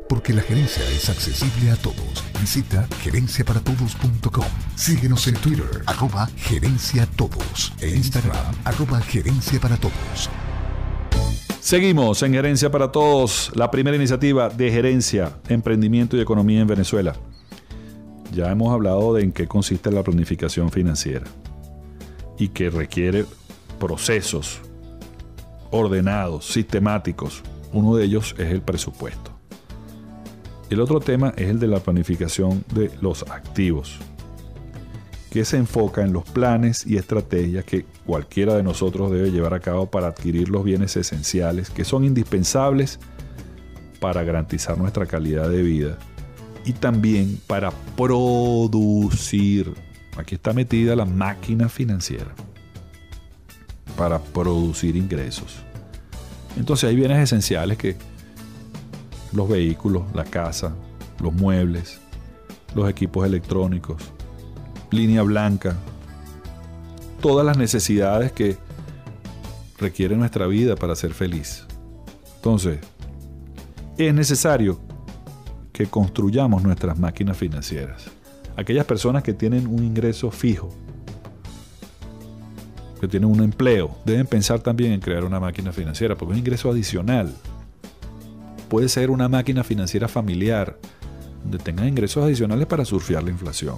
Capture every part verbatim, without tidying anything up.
Porque la gerencia es accesible a todos. Visita gerencia para todos punto com. Síguenos en Twitter, arroba gerencia todos. E Instagram, arroba gerencia para todos. Seguimos en Gerencia para Todos, la primera iniciativa de gerencia, emprendimiento y economía en Venezuela. Ya hemos hablado de en qué consiste la planificación financiera y que requiere procesos ordenados, sistemáticos. Uno de ellos es el presupuesto. El otro tema es el de la planificación de los activos, que se enfoca en los planes y estrategias que cualquiera de nosotros debe llevar a cabo para adquirir los bienes esenciales que son indispensables para garantizar nuestra calidad de vida y también para producir. Aquí está metida la máquina financiera para producir ingresos. Entonces hay bienes esenciales que los vehículos, la casa, los muebles, los equipos electrónicos, línea blanca, todas las necesidades que requiere nuestra vida para ser feliz. Entonces, es necesario que construyamos nuestras máquinas financieras. Aquellas personas que tienen un ingreso fijo, que tienen un empleo, deben pensar también en crear una máquina financiera, porque es un ingreso adicional. Puede ser una máquina financiera familiar, donde tengan ingresos adicionales para surfear la inflación.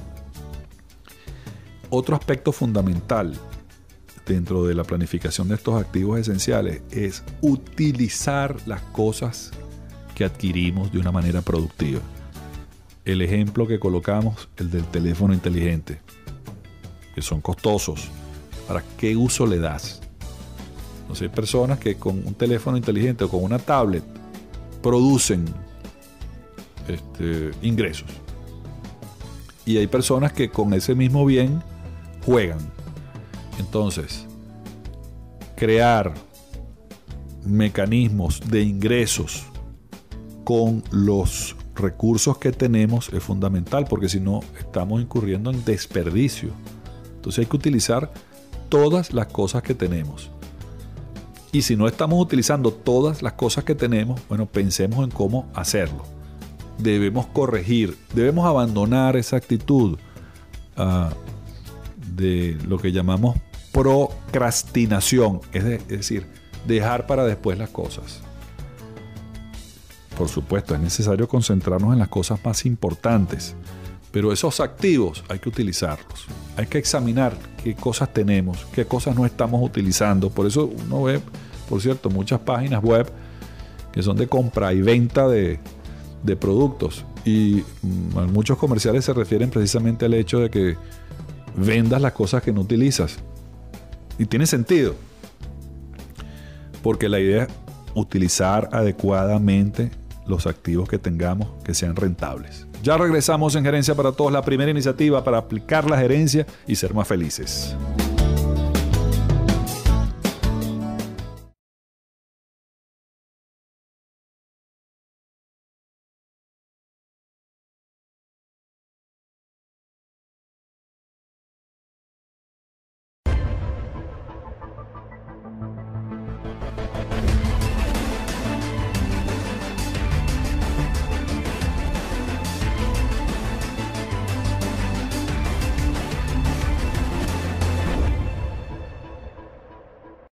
Otro aspecto fundamental dentro de la planificación de estos activos esenciales es utilizar las cosas que adquirimos de una manera productiva. El ejemplo que colocamos, el del teléfono inteligente, que son costosos. ¿Para qué uso le das? Entonces hay personas que con un teléfono inteligente o con una tablet producen este, ingresos. Y hay personas que con ese mismo bien juegan. Entonces, crear mecanismos de ingresos con los recursos que tenemos es fundamental, porque si no estamos incurriendo en desperdicio. Entonces hay que utilizar todas las cosas que tenemos. Y si no estamos utilizando todas las cosas que tenemos, bueno, pensemos en cómo hacerlo. Debemos corregir, debemos abandonar esa actitud uh, de lo que llamamos procrastinación, es, de, es decir, dejar para después las cosas. Por supuesto, es necesario concentrarnos en las cosas más importantes, pero esos activos hay que utilizarlos. Hay que examinar qué cosas tenemos, qué cosas no estamos utilizando. Por eso uno ve, por cierto, muchas páginas web que son de compra y venta de, de productos. Y mmm, muchos comerciales se refieren precisamente al hecho de que vendas las cosas que no utilizas. Y tiene sentido, porque la idea es utilizar adecuadamente los activos que tengamos que sean rentables. Ya regresamos en Gerencia para Todos, la primera iniciativa para aplicar la gerencia y ser más felices.